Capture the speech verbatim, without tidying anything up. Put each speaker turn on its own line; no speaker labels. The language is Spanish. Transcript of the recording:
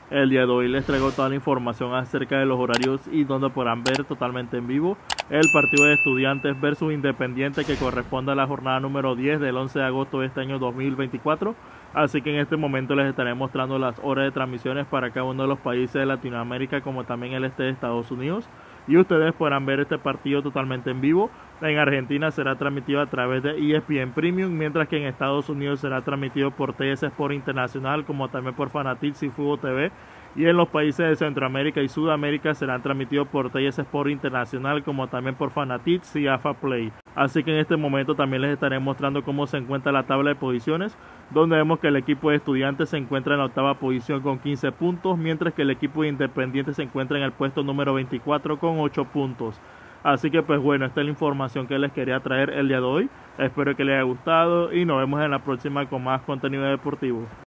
El día de hoy les traigo toda la información acerca de los horarios y donde podrán ver totalmente en vivo el partido de Estudiantes versus Independiente que corresponde a la jornada número diez del once de agosto de este año dos mil veinticuatro. Así que en este momento les estaré mostrando las horas de transmisiones para cada uno de los países de Latinoamérica como también el este de Estados Unidos. Y ustedes podrán ver este partido totalmente en vivo. En Argentina será transmitido a través de E S P N Premium, mientras que en Estados Unidos será transmitido por T S Sport Internacional, como también por Fanatics y Fútbol T V. Y en los países de Centroamérica y Sudamérica serán transmitidos por T S Sport Internacional, como también por Fanatics y AFA Play. Así que en este momento también les estaré mostrando cómo se encuentra la tabla de posiciones, donde vemos que el equipo de Estudiantes se encuentra en la octava posición con quince puntos, mientras que el equipo de Independiente se encuentra en el puesto número veinticuatro con ocho puntos. Así que pues bueno, esta es la información que les quería traer el día de hoy. Espero que les haya gustado y nos vemos en la próxima con más contenido deportivo.